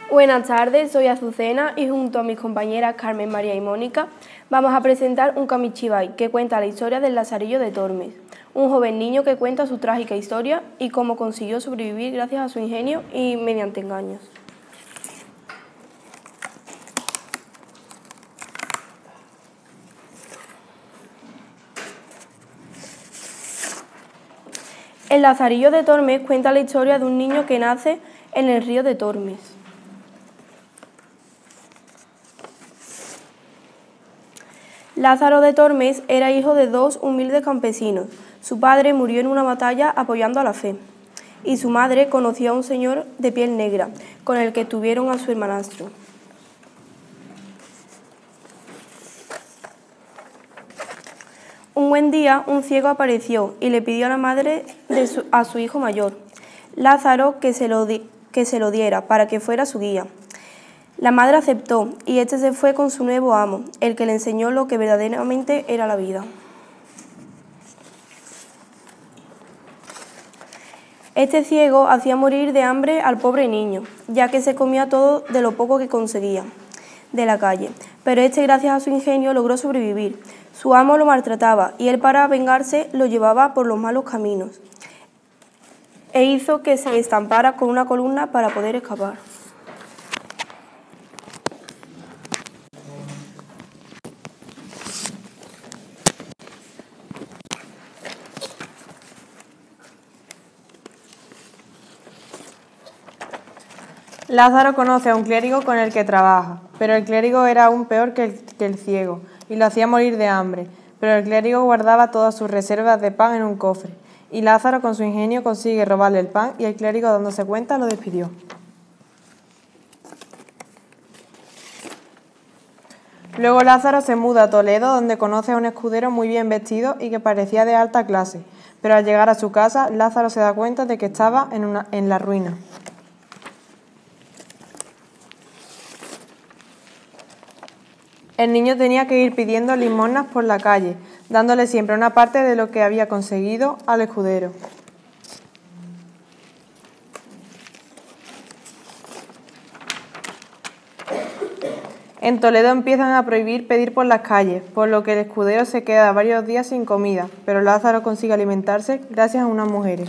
Buenas tardes, soy Azucena y junto a mis compañeras Carmen, María y Mónica vamos a presentar un Kamichibai que cuenta la historia del Lazarillo de Tormes, un joven niño que cuenta su trágica historia y cómo consiguió sobrevivir gracias a su ingenio y mediante engaños. El Lazarillo de Tormes cuenta la historia de un niño que nace en el río de Tormes. Lázaro de Tormes era hijo de dos humildes campesinos. Su padre murió en una batalla apoyando a la fe, y su madre conoció a un señor de piel negra, con el que tuvieron a su hermanastro. Un buen día, un ciego apareció y le pidió a la madre a su hijo mayor, Lázaro, que se lo diera para que fuera su guía. La madre aceptó y este se fue con su nuevo amo, el que le enseñó lo que verdaderamente era la vida. Este ciego hacía morir de hambre al pobre niño, ya que se comía todo de lo poco que conseguía de la calle, pero este, gracias a su ingenio, logró sobrevivir. Su amo lo maltrataba y él, para vengarse, lo llevaba por los malos caminos e hizo que se estampara con una columna para poder escapar. Lázaro conoce a un clérigo con el que trabaja, pero el clérigo era aún peor que el ciego y lo hacía morir de hambre, pero el clérigo guardaba todas sus reservas de pan en un cofre, y Lázaro con su ingenio consigue robarle el pan y el clérigo, dándose cuenta, lo despidió. Luego Lázaro se muda a Toledo, donde conoce a un escudero muy bien vestido y que parecía de alta clase, pero al llegar a su casa, Lázaro se da cuenta de que estaba en la ruina. El niño tenía que ir pidiendo limosnas por la calle, dándole siempre una parte de lo que había conseguido al escudero. En Toledo empiezan a prohibir pedir por las calles, por lo que el escudero se queda varios días sin comida, pero Lázaro consigue alimentarse gracias a unas mujeres.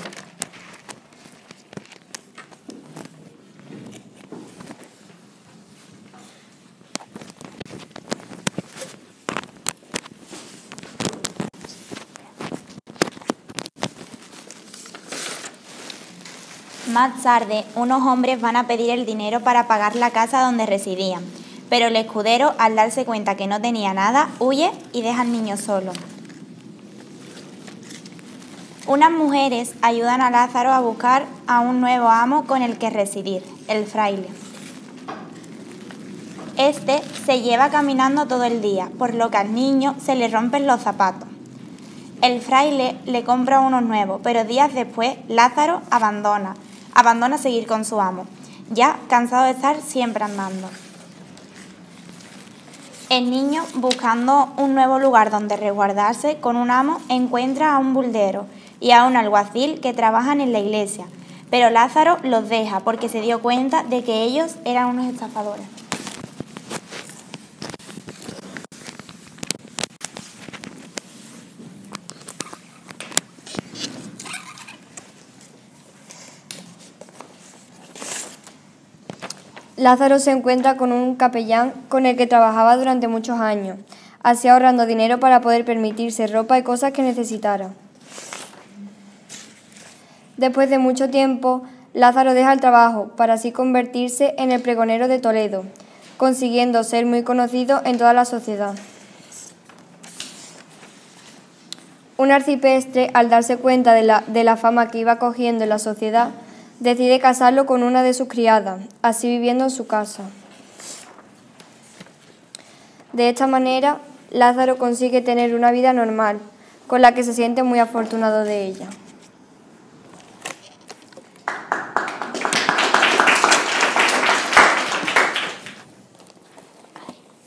Más tarde, unos hombres van a pedir el dinero para pagar la casa donde residían, pero el escudero, al darse cuenta que no tenía nada, huye y deja al niño solo. Unas mujeres ayudan a Lázaro a buscar a un nuevo amo con el que residir, el fraile. Este se lleva caminando todo el día, por lo que al niño se le rompen los zapatos. El fraile le compra unos nuevos, pero días después Lázaro abandona seguir con su amo, ya cansado de estar siempre andando. El niño, buscando un nuevo lugar donde resguardarse con un amo, encuentra a un buldero y a un alguacil que trabajan en la iglesia, pero Lázaro los deja porque se dio cuenta de que ellos eran unos estafadores. Lázaro se encuentra con un capellán con el que trabajaba durante muchos años, así ahorrando dinero para poder permitirse ropa y cosas que necesitara. Después de mucho tiempo, Lázaro deja el trabajo para así convertirse en el pregonero de Toledo, consiguiendo ser muy conocido en toda la sociedad. Un arcipreste, al darse cuenta de la fama que iba cogiendo en la sociedad, decide casarlo con una de sus criadas, así viviendo en su casa. De esta manera, Lázaro consigue tener una vida normal, con la que se siente muy afortunado de ella.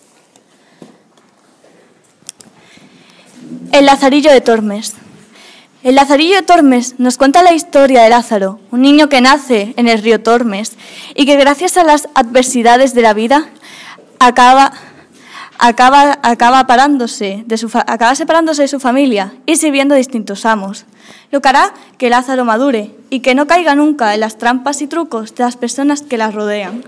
El Lazarillo de Tormes. El Lazarillo de Tormes nos cuenta la historia de Lázaro, un niño que nace en el río Tormes y que gracias a las adversidades de la vida acaba separándose de su familia y sirviendo a distintos amos, lo que hará que Lázaro madure y que no caiga nunca en las trampas y trucos de las personas que la rodean.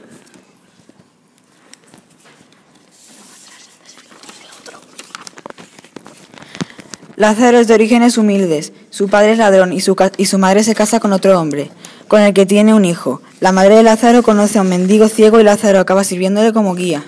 Lázaro es de orígenes humildes. Su padre es ladrón y su madre se casa con otro hombre, con el que tiene un hijo. La madre de Lázaro conoce a un mendigo ciego y Lázaro acaba sirviéndole como guía.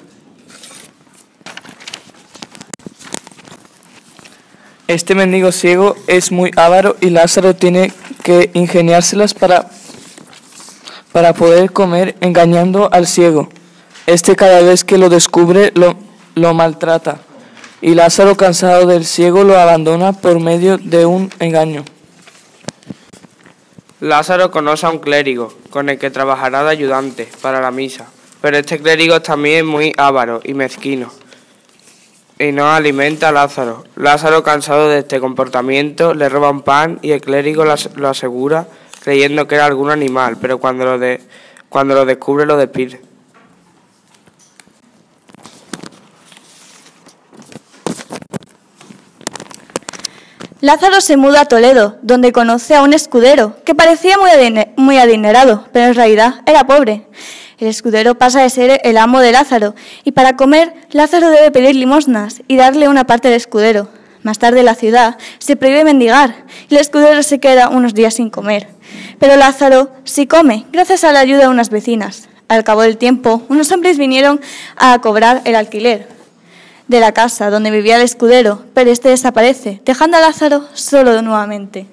Este mendigo ciego es muy avaro y Lázaro tiene que ingeniárselas para poder comer engañando al ciego. Este cada vez que lo descubre lo maltrata. Y Lázaro, cansado del ciego, lo abandona por medio de un engaño. Lázaro conoce a un clérigo, con el que trabajará de ayudante para la misa. Pero este clérigo también es muy avaro y mezquino, y no alimenta a Lázaro. Lázaro, cansado de este comportamiento, le roba un pan y el clérigo lo asegura, creyendo que era algún animal, pero cuando lo descubre lo despide. Lázaro se muda a Toledo, donde conoce a un escudero que parecía muy adinerado, pero en realidad era pobre. El escudero pasa de ser el amo de Lázaro y para comer Lázaro debe pedir limosnas y darle una parte del escudero. Más tarde en la ciudad se prohíbe mendigar y el escudero se queda unos días sin comer. Pero Lázaro sí come, gracias a la ayuda de unas vecinas. Al cabo del tiempo, unos hombres vinieron a cobrar el alquiler de la casa donde vivía el escudero, pero este desaparece, dejando a Lázaro solo nuevamente.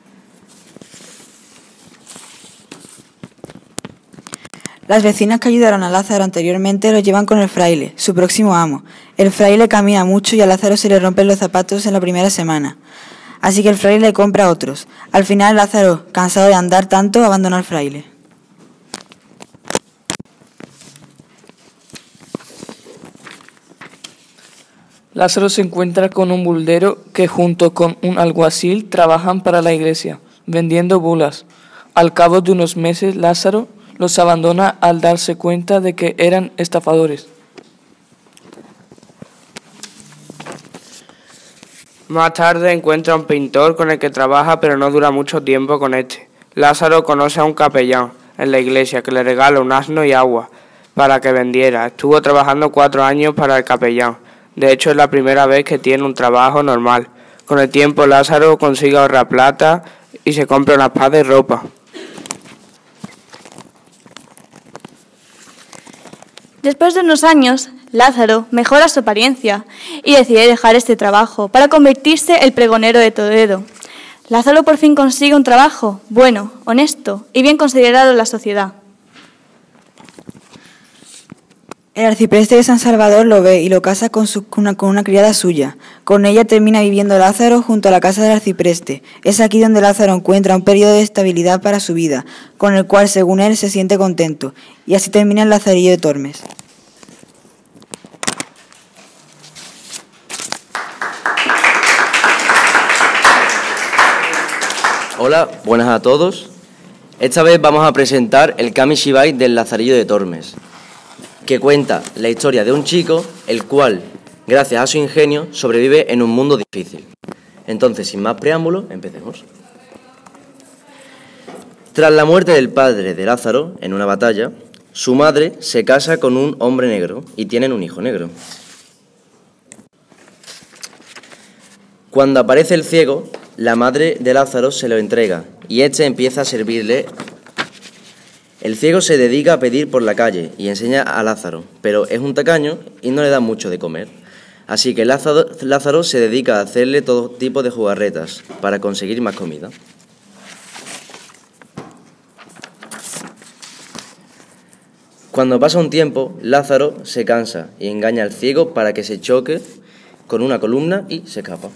Las vecinas que ayudaron a Lázaro anteriormente lo llevan con el fraile, su próximo amo. El fraile camina mucho y a Lázaro se le rompen los zapatos en la primera semana. Así que el fraile le compra otros. Al final Lázaro, cansado de andar tanto, abandona al fraile. Lázaro se encuentra con un buldero que junto con un alguacil trabajan para la iglesia, vendiendo bulas. Al cabo de unos meses, Lázaro los abandona al darse cuenta de que eran estafadores. Más tarde encuentra a un pintor con el que trabaja, pero no dura mucho tiempo con este. Lázaro conoce a un capellán en la iglesia que le regala un asno y agua para que vendiera. Estuvo trabajando 4 años para el capellán. De hecho, es la primera vez que tiene un trabajo normal. Con el tiempo, Lázaro consigue ahorrar plata y se compra una espada y ropa. Después de unos años, Lázaro mejora su apariencia y decide dejar este trabajo para convertirse en el pregonero de Toledo. Lázaro por fin consigue un trabajo bueno, honesto y bien considerado en la sociedad. El arcipreste de San Salvador lo ve y lo casa con una criada suya. Con ella termina viviendo Lázaro junto a la casa del arcipreste. Es aquí donde Lázaro encuentra un periodo de estabilidad para su vida, con el cual, según él, se siente contento. Y así termina el Lazarillo de Tormes. Hola, buenas a todos. Esta vez vamos a presentar el Kamishibai del Lazarillo de Tormes, que cuenta la historia de un chico, el cual, gracias a su ingenio, sobrevive en un mundo difícil. Entonces, sin más preámbulo, empecemos. Tras la muerte del padre de Lázaro, en una batalla, su madre se casa con un hombre negro y tienen un hijo negro. Cuando aparece el ciego, la madre de Lázaro se lo entrega y éste empieza a servirle. El ciego se dedica a pedir por la calle y enseña a Lázaro, pero es un tacaño y no le da mucho de comer. Así que Lázaro se dedica a hacerle todo tipo de jugarretas para conseguir más comida. Cuando pasa un tiempo, Lázaro se cansa y engaña al ciego para que se choque con una columna y se escapa.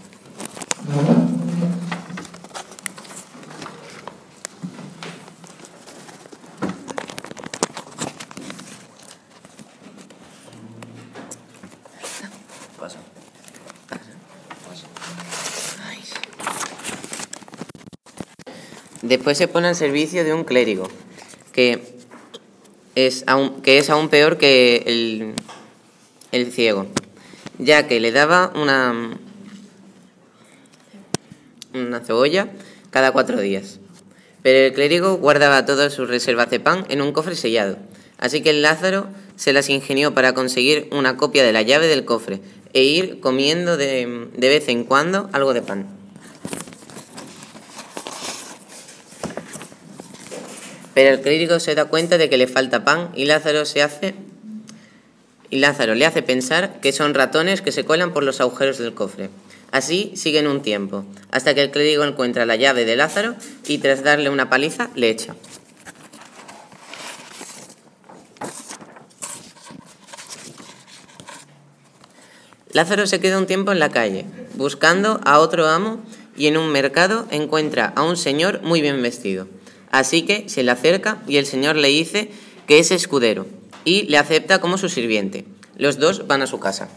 Después se pone al servicio de un clérigo, que es aún peor que el ciego, ya que le daba una cebolla cada 4 días. Pero el clérigo guardaba todas sus reservas de pan en un cofre sellado, así que el Lázaro se las ingenió para conseguir una copia de la llave del cofre e ir comiendo de vez en cuando algo de pan. Pero el clérigo se da cuenta de que le falta pan y Lázaro le hace pensar que son ratones que se cuelan por los agujeros del cofre. Así siguen un tiempo, hasta que el clérigo encuentra la llave de Lázaro y tras darle una paliza le echa. Lázaro se queda un tiempo en la calle, buscando a otro amo, y en un mercado encuentra a un señor muy bien vestido. Así que se le acerca y el señor le dice que es escudero y le acepta como su sirviente. Los dos van a su casa.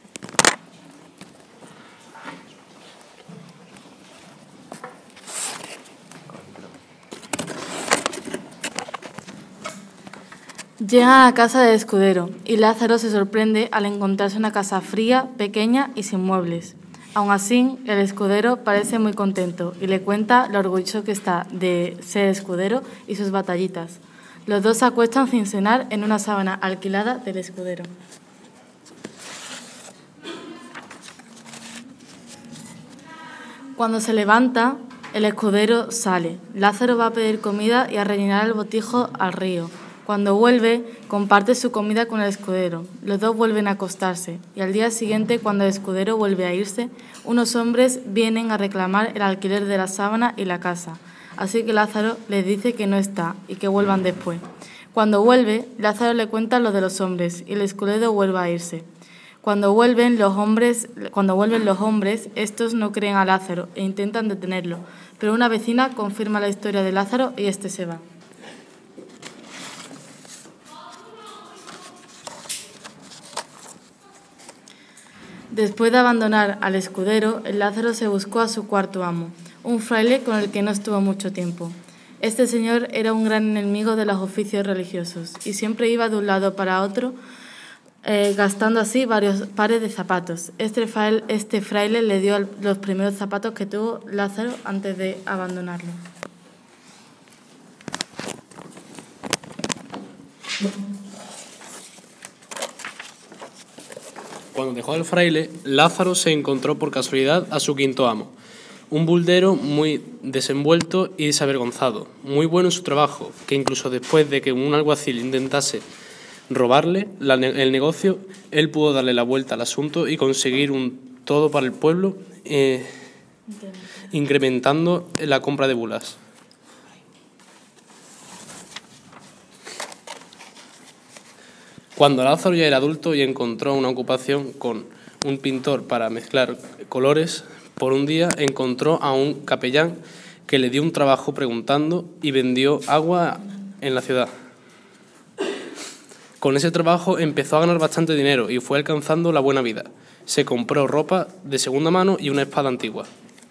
Llegan a casa del escudero y Lázaro se sorprende al encontrarse una casa fría, pequeña y sin muebles. Aún así, el escudero parece muy contento y le cuenta lo orgulloso que está de ser escudero y sus batallitas. Los dos se acuestan sin cenar en una sábana alquilada del escudero. Cuando se levanta, el escudero sale. Lázaro va a pedir comida y a rellenar el botijo al río. Cuando vuelve, comparte su comida con el escudero. Los dos vuelven a acostarse y al día siguiente, cuando el escudero vuelve a irse, unos hombres vienen a reclamar el alquiler de la sábana y la casa. Así que Lázaro les dice que no está y que vuelvan después. Cuando vuelve, Lázaro le cuenta lo de los hombres y el escudero vuelve a irse. Cuando vuelven los hombres, estos no creen a Lázaro e intentan detenerlo, pero una vecina confirma la historia de Lázaro y este se va. Después de abandonar al escudero, el Lázaro se buscó a su cuarto amo, un fraile con el que no estuvo mucho tiempo. Este señor era un gran enemigo de los oficios religiosos y siempre iba de un lado para otro, gastando así varios pares de zapatos. Este fraile le dio los primeros zapatos que tuvo Lázaro antes de abandonarlo. Cuando dejó al fraile, Lázaro se encontró por casualidad a su quinto amo, un buldero muy desenvuelto y desavergonzado, muy bueno en su trabajo, que incluso después de que un alguacil intentase robarle el negocio, él pudo darle la vuelta al asunto y conseguir un todo para el pueblo, incrementando la compra de bulas. Cuando Lázaro ya era adulto y encontró una ocupación con un pintor para mezclar colores, por un día encontró a un capellán que le dio un trabajo preguntando y vendió agua en la ciudad. Con ese trabajo empezó a ganar bastante dinero y fue alcanzando la buena vida. Se compró ropa de segunda mano y una espada antigua.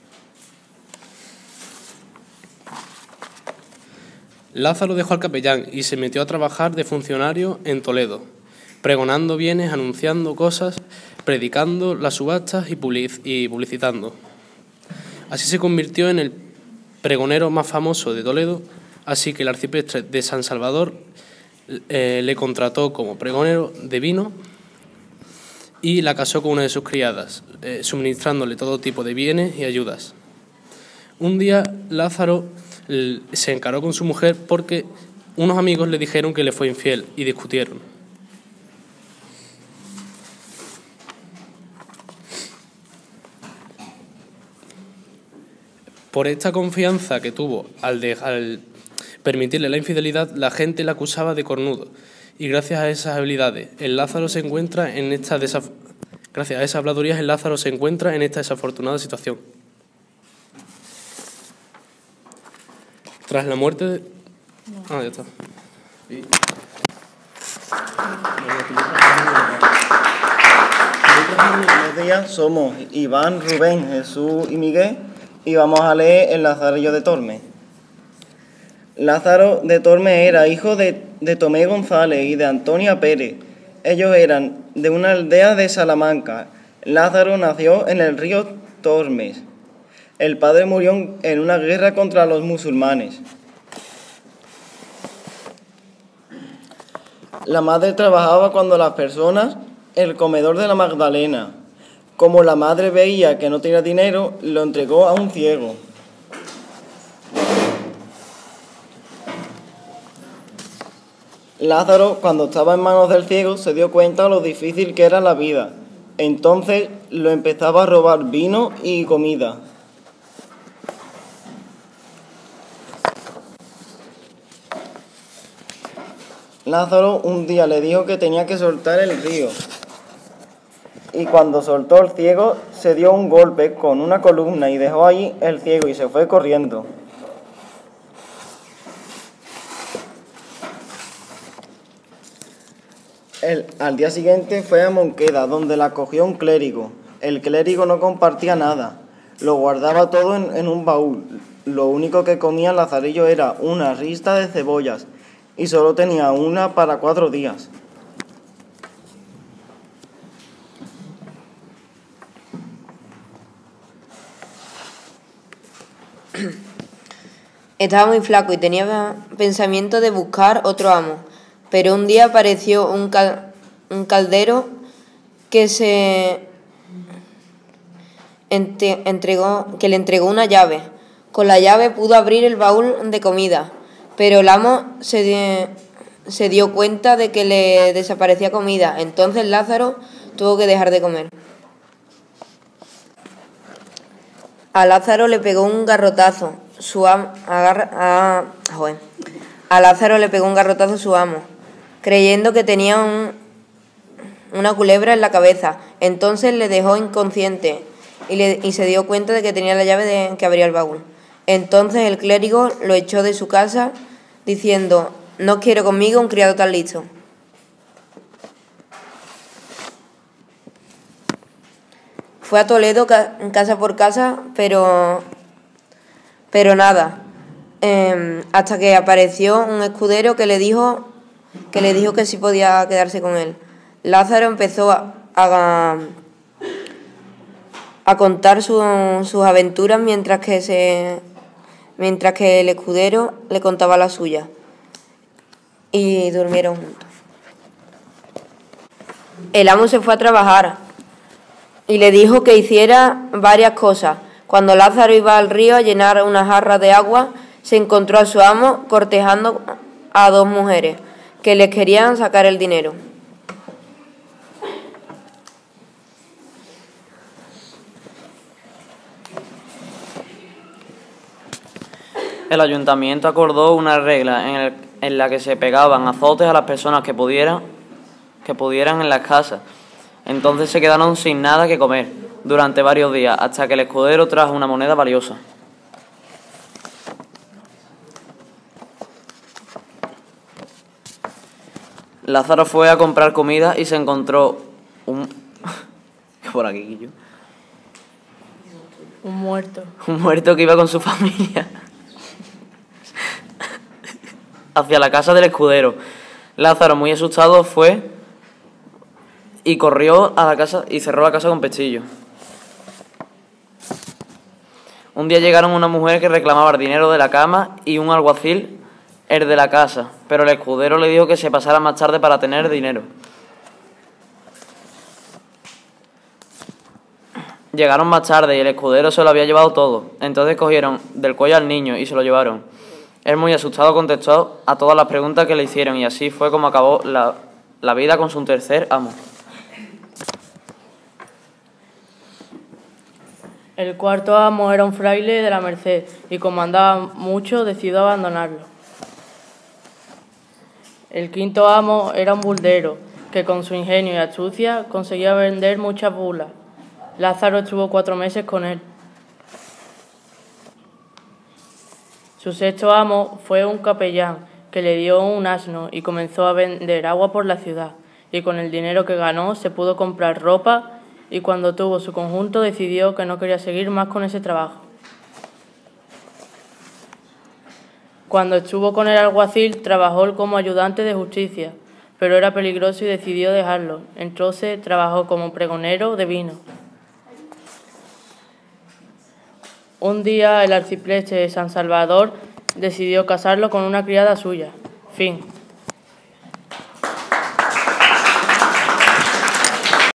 Lázaro dejó al capellán y se metió a trabajar de funcionario en Toledo, pregonando bienes, anunciando cosas, predicando las subastas y publicitando. Así se convirtió en el pregonero más famoso de Toledo, así que el arcipreste de San Salvador le contrató como pregonero de vino y la casó con una de sus criadas, suministrándole todo tipo de bienes y ayudas. Un día Lázaro se encaró con su mujer porque unos amigos le dijeron que le fue infiel y discutieron. Por esta confianza que tuvo al permitirle la infidelidad, la gente le acusaba de cornudo. Y gracias a esas habilidades, gracias a esas habladurías, el Lázaro se encuentra en esta desafortunada situación. Tras la muerte de... ya está. Buenos días, somos Iván, Rubén, Jesús y Miguel y vamos a leer El Lazarillo de Tormes. Lázaro de Tormes era hijo de Tomé González y de Antonia Pérez. Ellos eran de una aldea de Salamanca. Lázaro nació en el río Tormes. El padre murió en una guerra contra los musulmanes. La madre trabajaba cuando las personas, el comedor de la Magdalena. Como la madre veía que no tenía dinero, lo entregó a un ciego. Lázaro, cuando estaba en manos del ciego, se dio cuenta de lo difícil que era la vida. Entonces lo empezaba a robar vino y comida. Lázaro un día le dijo que tenía que soltar el río. Y cuando soltó el ciego, se dio un golpe con una columna y dejó ahí el ciego y se fue corriendo. Al día siguiente fue a Monqueda, donde la acogió un clérigo. El clérigo no compartía nada, lo guardaba todo en un baúl. Lo único que comía Lazarillo era una rista de cebollas y solo tenía una para 4 días. Estaba muy flaco y tenía pensamiento de buscar otro amo, pero un día apareció un caldero que le entregó una llave. Con la llave pudo abrir el baúl de comida, pero el amo se dio cuenta de que le desaparecía comida. Entonces Lázaro tuvo que dejar de comer. A Lázaro le pegó un garrotazo su amo, creyendo que tenía una culebra en la cabeza. Entonces le dejó inconsciente y se dio cuenta de que tenía la llave que abría el baúl. Entonces el clérigo lo echó de su casa diciendo: «No quiero conmigo un criado tan listo». Fue a Toledo casa por casa, pero nada, hasta que apareció un escudero que le dijo que sí podía quedarse con él. Lázaro empezó a contar sus aventuras mientras que el escudero le contaba la suya, y durmieron juntos. El amo se fue a trabajar y le dijo que hiciera varias cosas. Cuando Lázaro iba al río a llenar una jarra de agua, se encontró a su amo cortejando a 2 mujeres que le querían sacar el dinero. El ayuntamiento acordó una regla en la que se pegaban azotes a las personas que pudieran en las casas. Entonces se quedaron sin nada que comer durante varios días, hasta que el escudero trajo una moneda valiosa. Lázaro fue a comprar comida y se encontró por aquí, Guillo. Un muerto. Un muerto que iba con su familia hacia la casa del escudero. Lázaro, muy asustado, fue y corrió a la casa y cerró la casa con pestillo. Un día llegaron una mujer que reclamaba el dinero de la cama y un alguacil el de la casa, pero el escudero le dijo que se pasara más tarde para tener dinero. Llegaron más tarde y el escudero se lo había llevado todo. Entonces cogieron del cuello al niño y se lo llevaron. Él, muy asustado, contestó a todas las preguntas que le hicieron, y así fue como acabó la vida con su tercer amo. El cuarto amo era un fraile de la Merced y, como andaba mucho, decidió abandonarlo. El quinto amo era un buldero que, con su ingenio y astucia, conseguía vender muchas bulas. Lázaro estuvo 4 meses con él. Su sexto amo fue un capellán que le dio un asno y comenzó a vender agua por la ciudad, y con el dinero que ganó se pudo comprar ropa, y cuando tuvo su conjunto decidió que no quería seguir más con ese trabajo. Cuando estuvo con el alguacil, trabajó como ayudante de justicia, pero era peligroso y decidió dejarlo. Entonces trabajó como pregonero de vino. Un día el arcipreste de San Salvador decidió casarlo con una criada suya. Fin.